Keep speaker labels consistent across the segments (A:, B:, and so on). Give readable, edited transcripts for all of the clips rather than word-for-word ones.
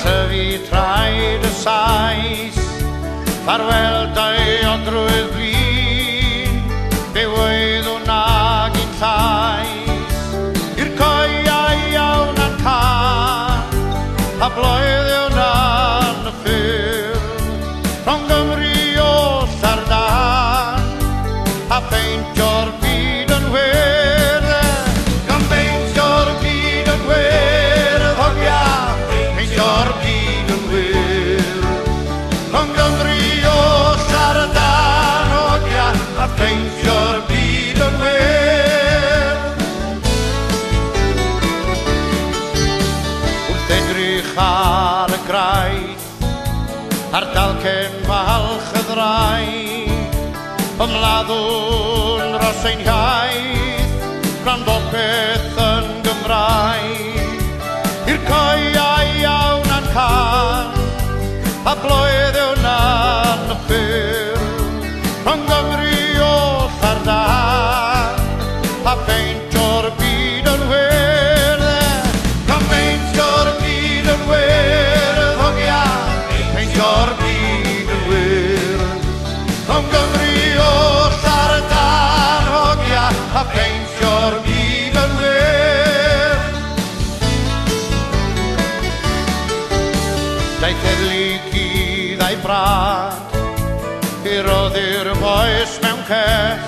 A: fi traed y sais, farwelda'i o drwy'r blin, be oedd hwnna gyn llais. I'r coiau iawn a'n can, a bloedd hwnna'n y ffyrdd, rhwng Gymru o Llardan, a peintio'r byd yn wyrdd. Gan peintio'r byd yn wyrdd, hogia, peintio'r byd yn wyrdd. Rhwng Gymru o Llardan, hogia, a peintio'r byd yn wyrdd. Wrth edrych ar y graith, ar dalcen falch y ddraig, ymladdwn dros ein iaith, rhan bopeth yn Gymraeg. I'r coiau iawn a'n can, a bloedd hwnna'n y ffyrdd, rhwng Gymru o Llardan, a peintio'r byd yn wyrdd. Gan peintio'r byd yn wyrdd, hogia, peintio'r byd yn wyrdd. Rhwng Gymru o Llardan, hogia, a peintio'r byd yn wyrdd. Daeth heddlu gydd a'i brad, i roddi'r boes mewn cell,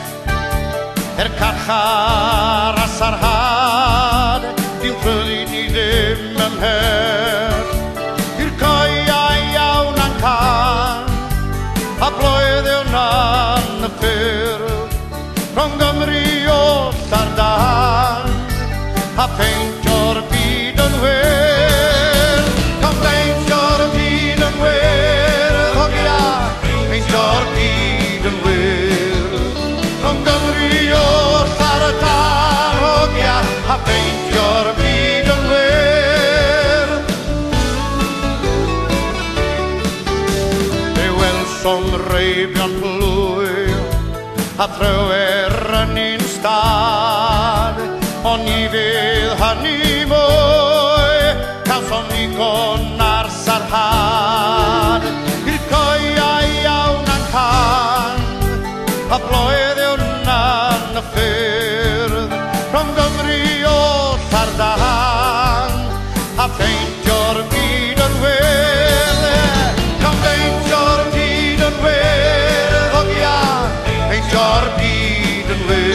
A: carchar a sarhad, dim pryddyn ni ddim ymhell. I'r coiau iawn a'n can, a bloedd hwnna'n y ffyrdd, rhwng Gymru o Llardan, a peintio'r byd yn wyrdd. Gan peintio'r byd yn wyrdd, hogia, peintio'r byd yn wyrdd. Rhwng Gymru o Llardan, hogia, a peintio'r byd yn wyrdd. Fe welsom reibion plwyr, a thrywer yn un stad, ond ni fydd hynny mwy, cawsom ni gon ar sarhad. I'r coiau iawn a'n can, a bloedd hwnna'n y ffyrdd, rhwng Gymru o Llardan, a peintio'r byd yn wyrdd. Gan peintio'r byd yn wyrdd, hogia, peintio'r byd yn wyrdd.